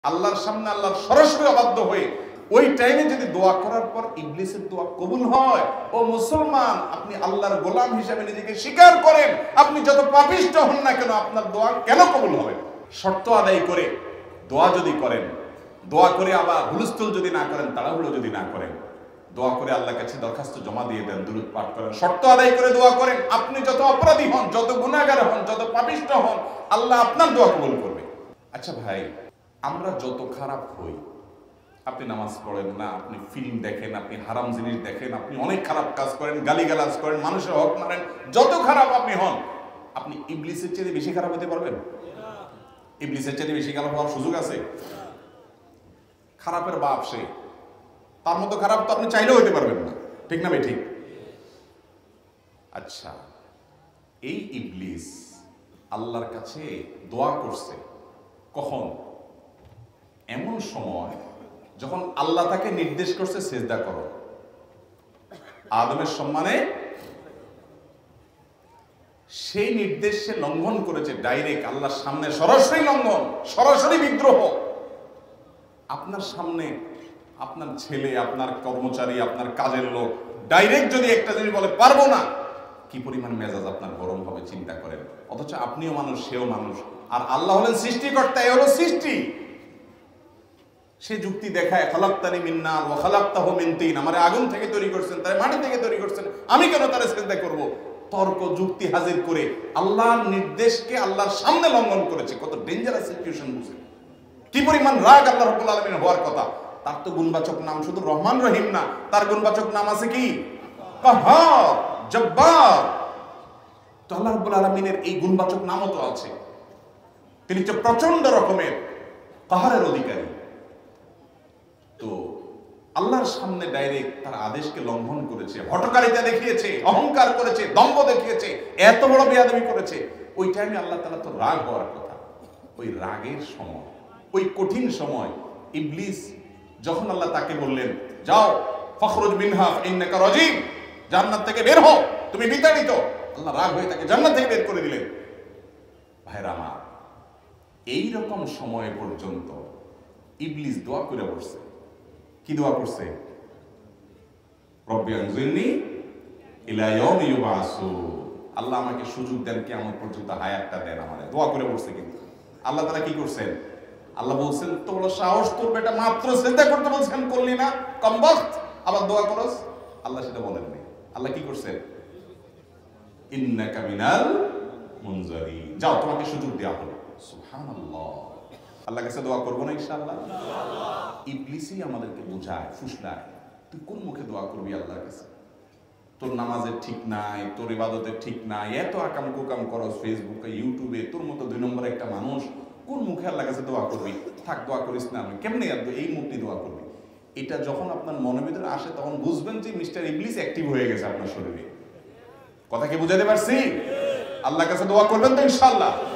আল্লাহর সামনে আল্লাহর সরাসরি অবাধ্য হয়ে ওই টাইমে যদি দোয়া করার পর ইবলিসের দোয়া কবুল হয়, ও মুসলমান, আপনি আল্লাহর গোলাম হিসেবে নিজেকে স্বীকার করেন, আপনি যত পাপিষ্ঠ হন না কেন আপনার দোয়া কেন কবুল হবে? শর্ত আদায় করে দোয়া যদি করেন, দোয়া করে আবার হুলস্থুল যদি না করেন, তাড়াহুড়ো যদি না করেন, দোয়া করে আল্লাহর কাছে দরখাস্ত জমা দিয়ে দেন, দুরূদ পাঠ করেন, শর্ত আদায় করে দোয়া করেন, আপনি যত অপরাধী হন, যত গুনাহগার হন, যত পাপিষ্ঠ হন, আল্লাহ আপনার দোয়া কবুল করবে। আচ্ছা ভাই, আমরা যত খারাপ হই, আপনি নামাজ পড়েন না, আপনি ফিল্ম দেখেন, আপনি হারাম জিনিস দেখেন, আপনি অনেক খারাপ কাজ করেন, গালিগালাজ করেন, মানুষের হক মারেন, যত খারাপ আপনি হন, আপনি ইবলিসের চেয়ে বেশি খারাপ হতে পারবেন? ইবলিসের চেয়ে বেশি খারাপ হওয়ার সুযোগ আছে? খারাপের বাপ সে, তার মতো খারাপ তো আপনি চাইলেও হতে পারবেন না, ঠিক না ভাই? ঠিক। আচ্ছা, এই ইবলিস আল্লাহর কাছে দোয়া করছে কখন? এমন সময় যখন আল্লাহ তাকে নির্দেশ করছে সিজদা করো, আদমের সম্মানে। সেই নির্দেশ সে লঙ্ঘন করেছে, ডাইরেক্ট আল্লাহর সামনে সরাসরি লঙ্ঘন, সরাসরি বিদ্রোহ। আপনার সামনে আপনার ছেলে, আপনার কর্মচারী, আপনার কাজের লোক ডাইরেক্ট যদি একটা জিনিস বলে পারবো না, কি পরিমাণ মেজাজ আপনার গরম হবে চিন্তা করেন। অথচ আপনিও মানুষ, সেও মানুষ, আর আল্লাহ হলেন সৃষ্টিকর্তা, এ হলো সৃষ্টি। সে যুক্তি দেখায়, খালাকতানি মিন নার ওয়া খালাকতাহু মিন তিন, আমারে আগুন থেকে তৈরি করছেন, তারে মাটি থেকে তৈরি করছেন, আমি কেন তারে সিজদা করব? তর্ক যুক্তি হাজির করে আল্লাহর নির্দেশকে আল্লাহর সামনে লঙ্ঘন করেছে। কত ডেঞ্জারাস সিচুয়েশন বুঝে, কি পরিমাণ রাগ আল্লাহ রাব্বুল আলামিন হওয়ার কথা। তার তো গুণবাচক নাম শুধু রহমান রহিম না, তার গুণবাচক নাম আছে কি? কাহ্হার, জব্বার। তো আল্লাহ রাব্বুল আলামিনের এই গুণবাচক নামও তো আছে। তিনি তো প্রচন্ড রকমের কাহারের অধিকারী। তো আল্লাহর সামনে ডাইরেক্ট তার আদেশকে লঙ্ঘন করেছে, হঠকারিতা দেখিয়েছে, অহংকার করেছে, দম্ভ দেখিয়েছে, এত বড় বেয়াদবি করেছে। ওই টাইমে আল্লাহ তাআলা তো রাগ হওয়ার কথা। ওই রাগের সময়, ওই কঠিন সময় ইবলিস যখন আল্লাহ তাকে বললেন, যাও ফখরুজ মিনহা ইন্নাকা রাজিম, জান্নাত থেকে বের হও, তুমি বিতাড়িত, আল্লাহ রাগ হয়ে তাকে জান্নাত থেকে বের করে দিলেন। ভাইরা আমার, এই রকম সময় পর্যন্ত ইবলিস দোয়া করে বসছে। কি দোয়া করছে? রব্বি আনজিরনি ইলা ইয়াউমি ইউবআসুন, আল্লাহ আমাকে সুযোগ দেন, কিয়ামত পর্যন্ত হায়াতটা দেন আমারে, দোয়া করে বসছে। কিন্তু আল্লাহ তাআলা কি করছেন? আল্লাহ বলছেন, তো বড় সাহস তোর বেটা, মাত্র সিজদা করতে বলছেন করলি না, কমবখত, আবার দোয়া করস? আল্লাহ সেটা বলেন নাই। আল্লাহ কি করছেন? ইন্নাকা মিনাল মুনজারিন, যাও তোমাকে সুযোগ দেওয়া হলো। সুবহানাল্লাহ। আল্লাহর কাছে দোয়া করবো না ইনশাআল্লাহ? ইবলিসই আমাদেরকে বোঝায়, ফুসলায়, তুই কোন মুখে দোয়া করবি আল্লাহর কাছে? তোর নামাজের ঠিক নাই, তোর ইবাদতের ঠিক নাই, এত আকাম কুকাম করস ফেসবুকে, ইউটিউবে, তোর মতো 2 নম্বর একটা মানুষ, কোন মুখে আল্লাহর কাছে দোয়া করবি? থাক, দোয়া করিস না, আমি কেমনে এই মুখটি দোয়া করবি? এটা যখন আপনার মনের ভিতরে আসে, তখন বুঝবেন যে মিস্টার ইবলিস অ্যাক্টিভ হয়ে গেছে আপনার শরীরে। কথা কি বুঝাতে পারছি? আল্লাহর কাছে দোয়া করবেন তো ইনশাআল্লাহ?